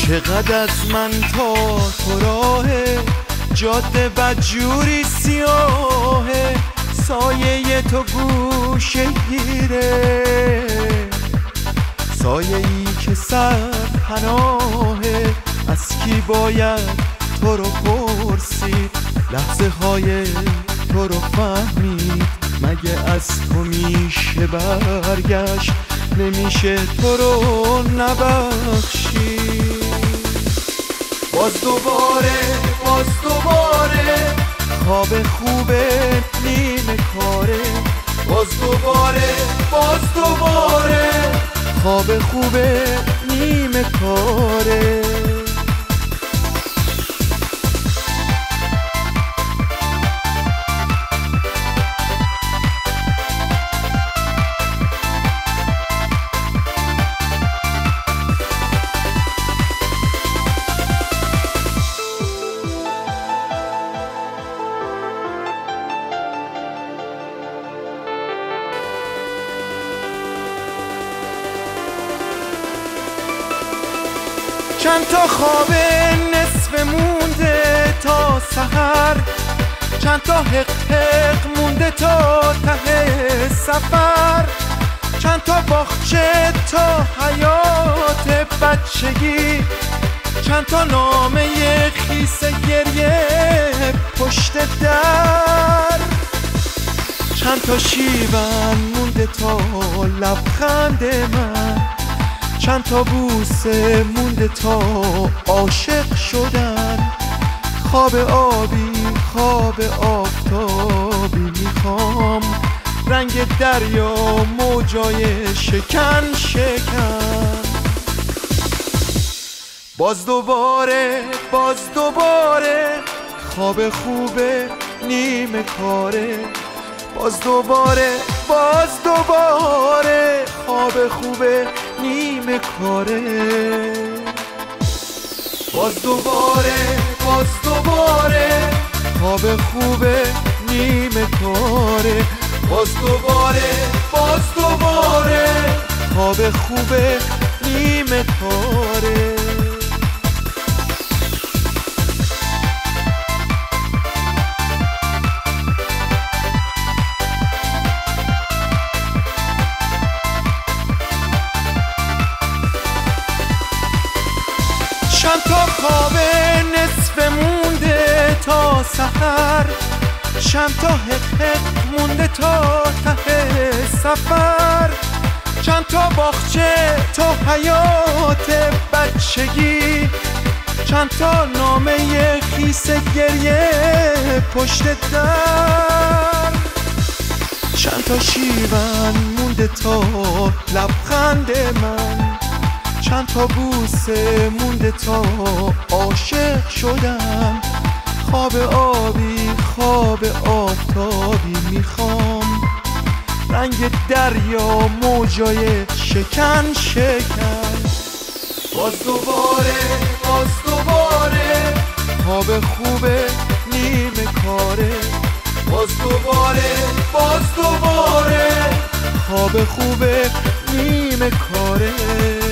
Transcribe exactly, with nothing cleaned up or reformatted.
چقدر از من تا تو راهه، جاده بدجوری سیاهه، سایه تو گوشه گیره، سایه ای که سر پناهه. از کی باید تو رو پرسید، لحظه های تو رو فهمید، مگه از تو میشه برگشت، نمیشه تو رو نبخشید. باز دوباره باز دوباره خواب خوبه نیمه کاره، باز دوباره باز دوباره خواب خوبه نیمه کاره. چند تا خواب نصف مونده تا سحر، چند تا حق حق مونده تا ته سفر، چند تا باغچه تا حیات بچگی، چند تا نامه خیس گریه پشت در، چند تا شیون مونده تا لبخند من، چند تا بوسه مونده تا عاشق شدن. خواب آبی خواب آفتابی میخوام، رنگ دریا موجای شکن شکن. باز دوباره باز دوباره خواب خوبه نیمه کاره، باز دوباره باز دوباره خواب خوبه نیمه کاره. باز دوباره باز دوباره خواب خوبه نیمه کاره، باز دوباره باز دوباره خواب خوبه نیمه کاره. چند تا خواب نصف مونده تا سحر، چند تا حق حق مونده تا ته سفر، چند تا باغچه تا حیات بچگی، چند تا نامه خیس گریه پشت در، چند تا شیون مونده تا لبخند من، چند تا بوسه مونده تا عاشق شدم. خواب آبی خواب آفتابی میخوام، رنگ دریا موجای شکن شکن. باز دوباره باز دوباره خواب خوبه نیمه کاره، باز دوباره باز دوباره خواب خوبه نیمه کاره.